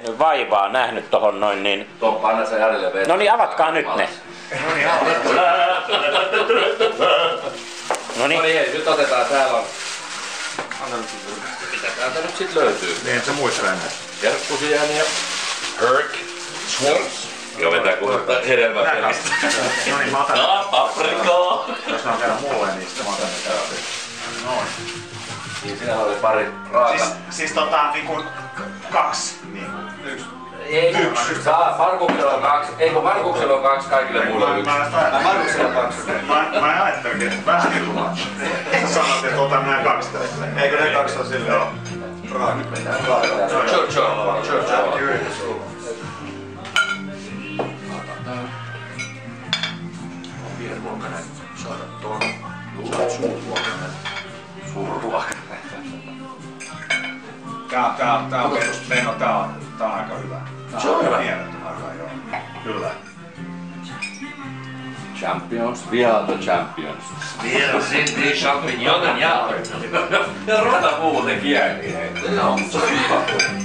vaivaa nähnyt tohon noin niin. Anna se Jarille vettä. No niin, avatkaa nyt ne. No niin, hei, nyt otetaan täällä on. Mitä täältä nyt sit löytyy? Niin, se muistaa ennen. Herkkusieni ja Herk. Schwartz. Joo, vetää kun hedelmäpelistä. No niin, mä otan. Paprikaa. Jos mä kerran mulle niistä, mä otan ne täältä. Noin. Niin, siinä oli pari raaka. Siis niinku 2. Niinku. Ei, Markuksella on 2. Ei kun Markuksella on 2, kaikille muille on 1. Markuksella on 2. Mä ajattelinkin, että vähän too much. Sanoit, että otan nää 2 tästä. Eikö ne 2 ole silleen? Joo. Churchill. Pienruokainen saada tuon. Suurruokainen. Tää on Leno, tää on aika hyvä. Se on hyvä. Kyllä. Champions, we are the champions. Vielä sinti champignonen ja rata muuten kieli. No, se on hyvä.